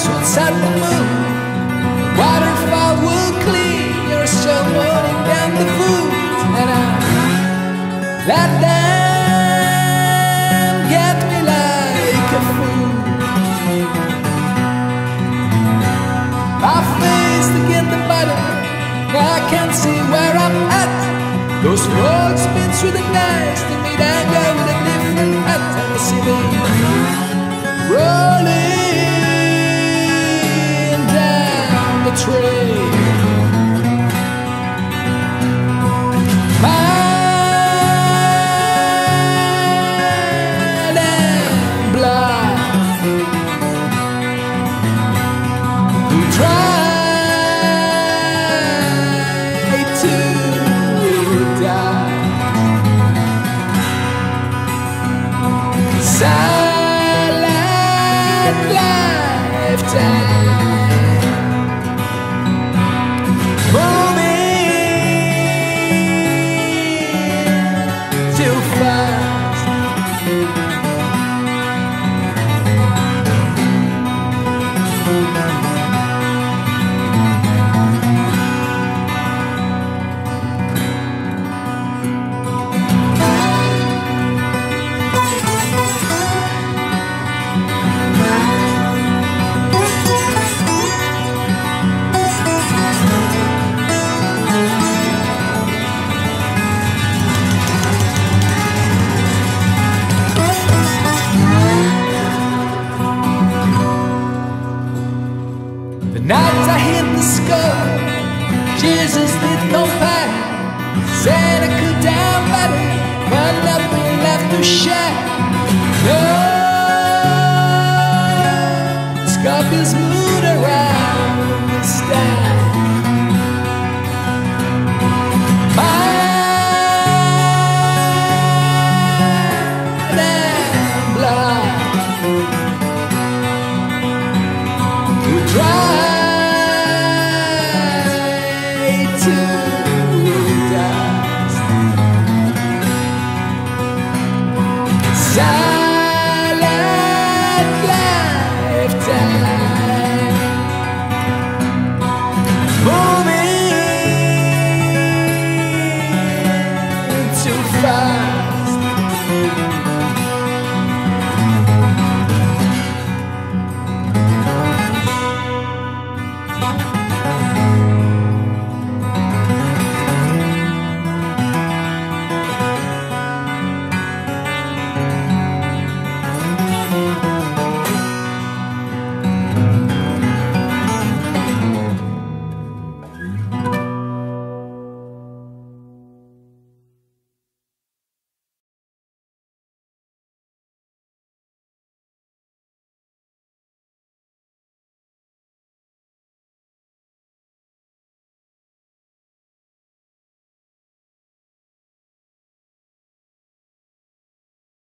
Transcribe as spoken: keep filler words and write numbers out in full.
stars would set the moon. Waterfall will clean your soul, running down the food. And I let them get me like a fool. I faced again the bottom, I can't see where I'm at. Those roads been through the night, to me they go with a different hat. And I see them rolling down the trail. Mad and blind, who try to die. Silent lifetime, moving too fast. The night I hit the skull, Jesus did come back. Said I could down better, but nothing left to share. No, scorpions moved around the sky. Mad and blind, to try to dust. Silent lifetime, moving too fast.